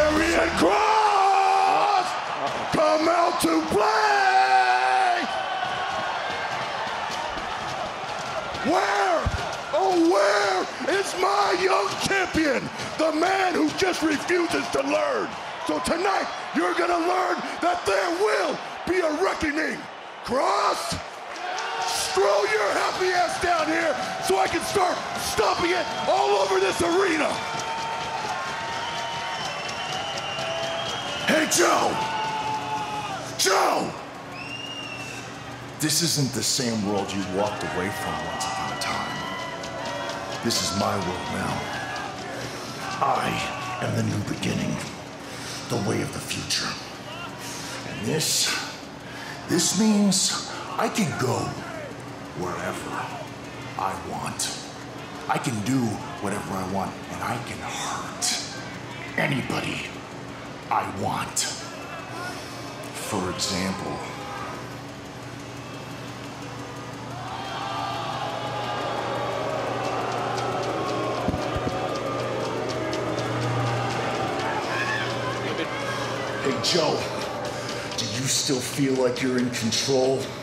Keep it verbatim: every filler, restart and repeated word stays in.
Karrion Kross! Come out to play! Where? Oh, where is my young champion? The man who just refuses to learn. So tonight, you're gonna learn that there will be a reckoning. Kross, stroll your happy ass down here so I can start stomping it all over this arena. Hey, Joe! Joe! This isn't the same world you walked away from once upon a time. This is my world now. I am the new beginning, the way of the future. And this, this means I can go wherever I want. I can do whatever I want, and I can hurt anybody I want. For example, hey Joe, do you still feel like you're in control?